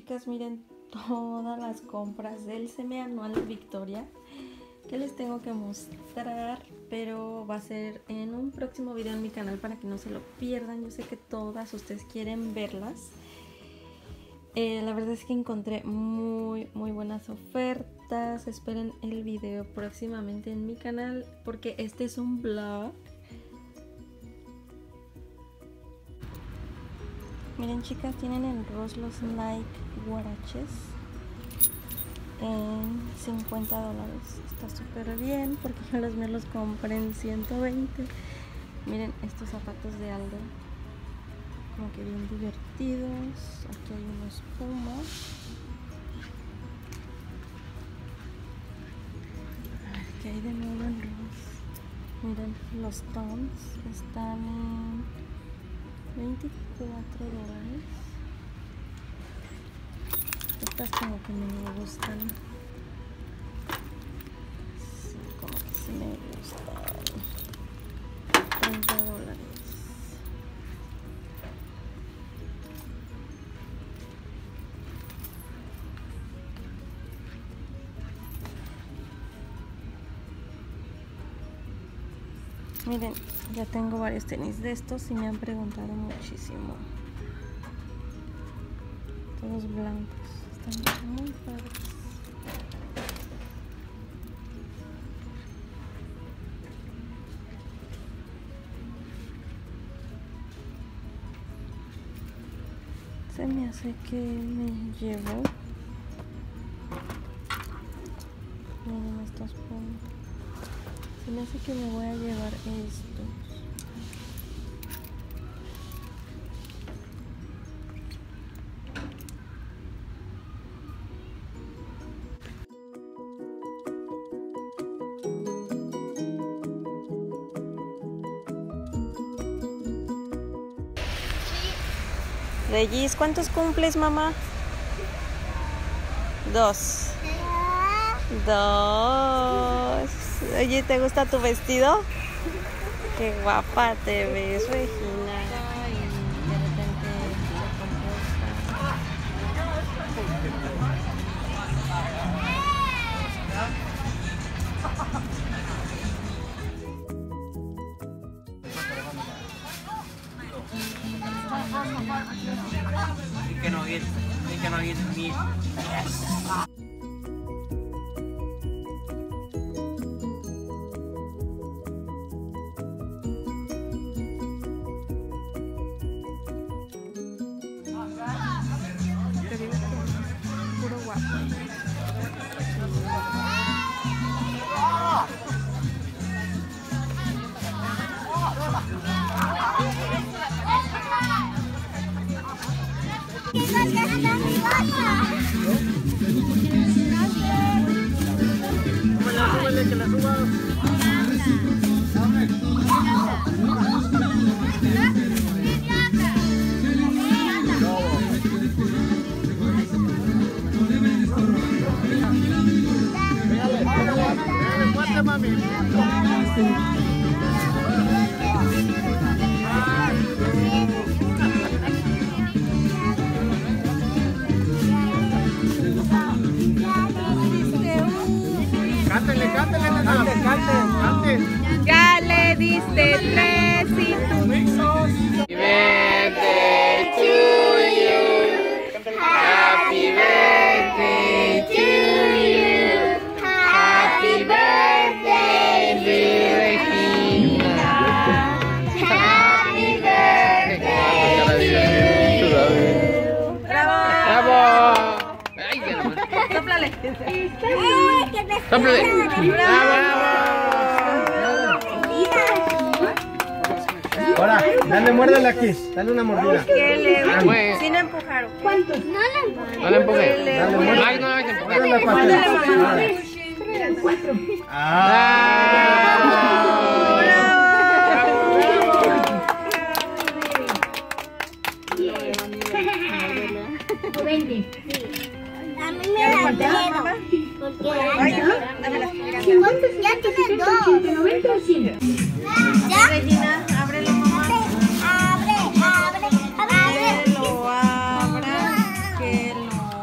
chicas, miren todas las compras del semianual Victoria que les tengo que mostrar, pero va a ser en un próximo video en mi canal para que no se lo pierdan. Yo sé que todas ustedes quieren verlas. La verdad es que encontré muy buenas ofertas. Esperen el video próximamente en mi canal porque este es un vlog. Miren chicas, tienen en Ross los Nike guaraches en $50. Está súper bien porque yo los míos los compré en 120. Miren estos zapatos de Aldo, como que bien divertidos. Aquí hay unos pumas. A ver qué hay de nuevo en Ross. Miren los Toms, están en $24. Estas como que me gustan. Sí, como que sí me gustan. $30. Miren, ya tengo varios tenis de estos y me han preguntado muchísimo. Todos blancos, están muy padres. Se me hace que me llevo. Miren estos pumas. Se me hace que me voy a llevar estos. Regis, ¿cuántos cumples, mamá? 2. 2. Oye, ¿te gusta tu vestido? Qué guapa te ves, Regina. Y de repente se comporta. You cannot eat meat. Puro guapo. Súbele, que la suba. Fuerte, mami. Cante. Ya le diste 3 y tú. Happy birthday to you. Happy birthday to you. Happy birthday, Regina. Happy birthday to you. ¡Bravo! Ay, ya nomás. ¡Sóplale! ¡Sóplale! ¡Bravo! Ahora, dale, muérdale aquí, dale una mordida. Sin empujar. ¿Cuántos? No le empuje. Dale, muérdale. Ay, no le empuje. Muérdale la pata. 4. ¿O 20? A mí me da miedo. ¿Cuántos? Ya tiene 2. ¿De 90 o 100? ¿Ya? Regina, ábrelo, mamá. Abre. Que lo abra. Que lo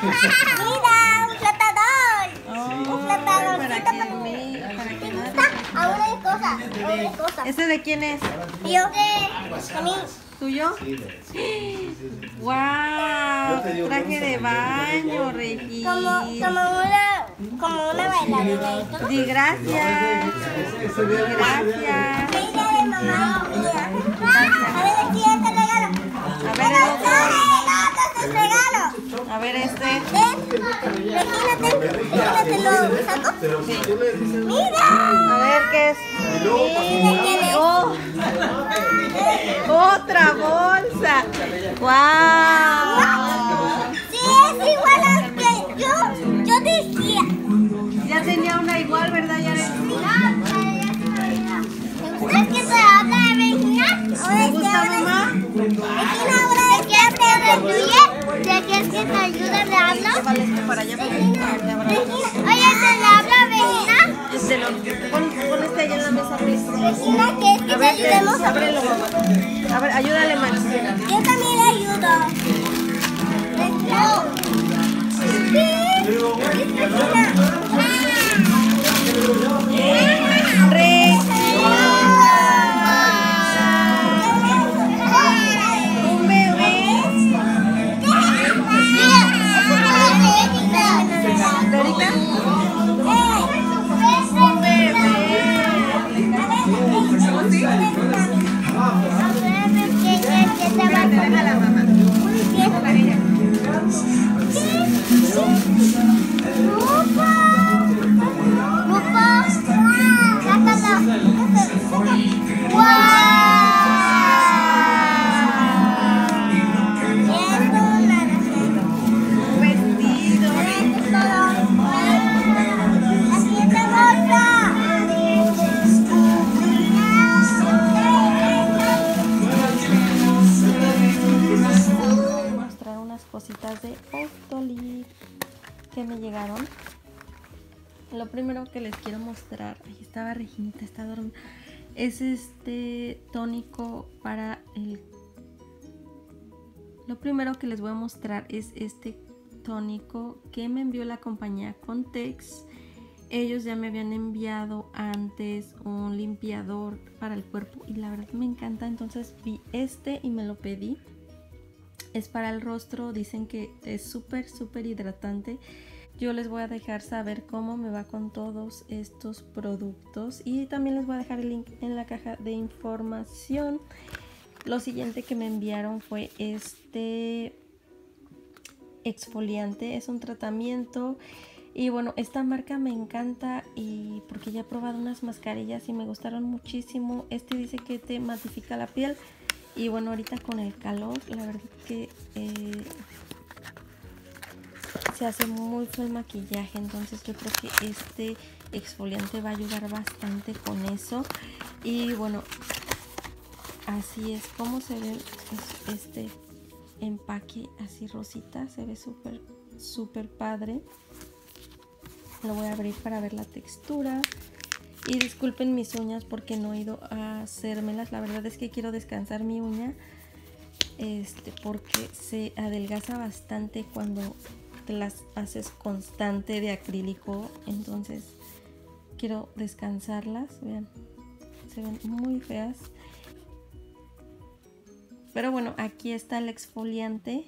Mira, un flotador. Oh, Un flotador. para que nada. Aún hay cosas. ¿Ese de quién es? Yo que a mí. ¿Tuyo? ¡Wow! Traje de baño, Regis. Como una bailarina y todo. Di gracias. Gracias. Mira de mamá. Mira. A ver, aquí este regalo. A ver el otro. Este regalo. A ver este. Imagínate lo saco. Mira. A ver qué es. ¿Quién Oh, otra bolsa. ¡Wow! Sí, es igual a que yo decía. Ya tenía una igual, ¿verdad? Ya le... ¿Sabes que se habla de Regina? ¿Te gusta, mamá? Regina ahora es que te retuye, de que es que te ayuda, le habla. Llévale este para allá. Oye, ¿te le habla Regina? Pon este allá en la mesa, please. Regina, que es que A te ver, ayudemos a ábrelo, mamá. A ver, ayúdale, Max. Yo también le ayudo. Regina. Un bebé. Déjala, mamá. Mostrar unas cositas de Octoly que me llegaron. Lo primero que les quiero mostrar, ahí estaba Reginita, está dormida, es este tónico para el... Lo primero que les voy a mostrar es este tónico que me envió la compañía Contex. Ellos ya me habían enviado antes un limpiador para el cuerpo y la verdad me encanta, entonces vi este y me lo pedí. Es para el rostro, dicen que es súper hidratante. Yo les voy a dejar saber cómo me va con todos estos productos y también les voy a dejar el link en la caja de información. Lo siguiente que me enviaron fue este exfoliante, es un tratamiento y bueno, esta marca me encanta y porque ya he probado unas mascarillas y me gustaron muchísimo. Este dice que te matifica la piel y bueno, ahorita con el calor la verdad que se hace muy feo el maquillaje, entonces yo creo que este exfoliante va a ayudar bastante con eso. Y bueno, así es como se ve este empaque así rosita, se ve súper padre. Lo voy a abrir para ver la textura. Y disculpen mis uñas porque no he ido a hacérmelas, la verdad es que quiero descansar mi uña porque se adelgaza bastante cuando te las haces constante de acrílico, entonces quiero descansarlas. Vean, se ven muy feas, pero bueno, aquí está el exfoliante.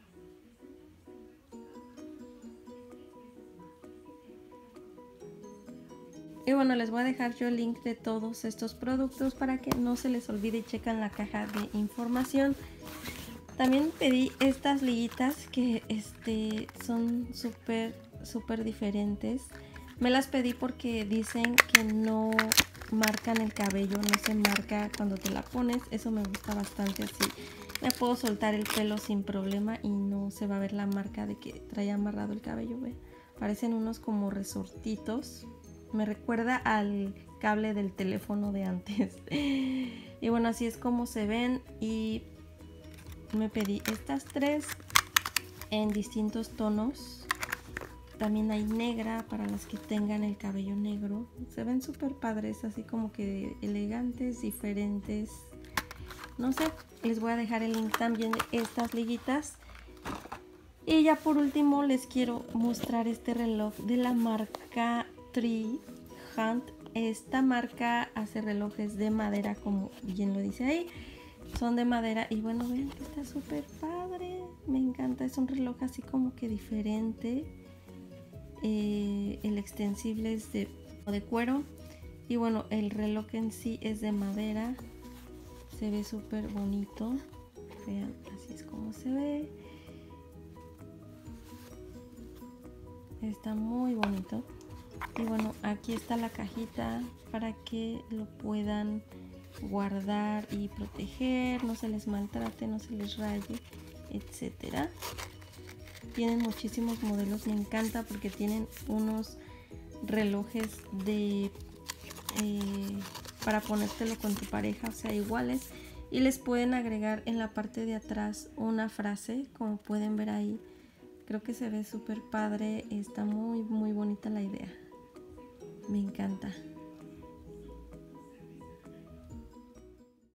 Y bueno, les voy a dejar yo el link de todos estos productos para que no se les olvide y chequen la caja de información. También pedí estas liguitas que son súper diferentes. Me las pedí porque dicen que no marcan el cabello, no se marca cuando te la pones. Eso me gusta bastante, así me puedo soltar el pelo sin problema y no se va a ver la marca de que trae amarrado el cabello. ¿Ve? Parecen unos como resortitos. Me recuerda al cable del teléfono de antes. Y bueno, así es como se ven y me pedí estas tres en distintos tonos. También hay negra para las que tengan el cabello negro. Se ven súper padres, así como que elegantes, diferentes. No sé, les voy a dejar el link también de estas liguitas. Y ya por último les quiero mostrar este reloj de la marca Tree Hunt. Esta marca hace relojes de madera, como bien lo dice ahí. Son de madera y bueno, vean que está súper padre. Me encanta, es un reloj así como que diferente. El extensible es de cuero. Y bueno, el reloj en sí es de madera. Se ve súper bonito. Vean, así es como se ve. Está muy bonito. Y bueno, aquí está la cajita para que lo puedan guardar y proteger, no se les maltrate, no se les raye, etcétera. Tienen muchísimos modelos, me encanta porque tienen unos relojes de para ponértelo con tu pareja, o sea, iguales, y les pueden agregar en la parte de atrás una frase, como pueden ver ahí. Creo que se ve súper padre, está muy